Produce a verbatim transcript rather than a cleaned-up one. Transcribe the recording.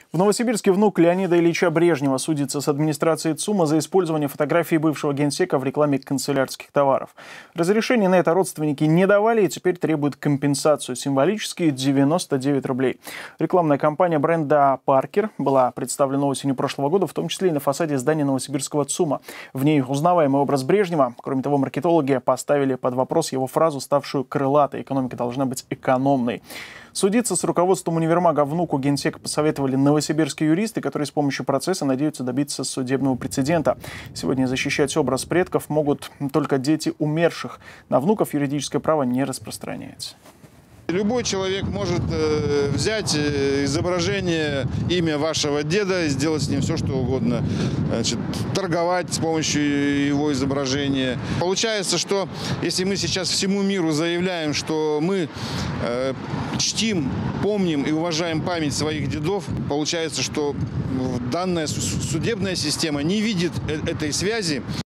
В Новосибирске внук Леонида Ильича Брежнева судится с администрацией ЦУМа за использование фотографии бывшего генсека в рекламе канцелярских товаров. Разрешение на это родственники не давали и теперь требуют компенсацию, символические девяносто девять рублей. Рекламная кампания бренда «Паркер» была представлена осенью прошлого года, в том числе и на фасаде здания Новосибирского ЦУМа. В ней узнаваемый образ Брежнева. Кроме того, маркетологи поставили под вопрос его фразу, ставшую крылатой: «Экономика должна быть экономной». Судиться с руководством универмага внуку генсека посоветовали новосибирские юристы, которые с помощью процесса надеются добиться судебного прецедента. Сегодня защищать образ предков могут только дети умерших. На внуков юридическое право не распространяется. Любой человек может э, взять изображение, имя вашего деда и сделать с ним все, что угодно. Значит, торговать с помощью его изображения. Получается, что если мы сейчас всему миру заявляем, что мы э, чтим, помним и уважаем память своих дедов, получается, что данная судебная система не видит этой связи.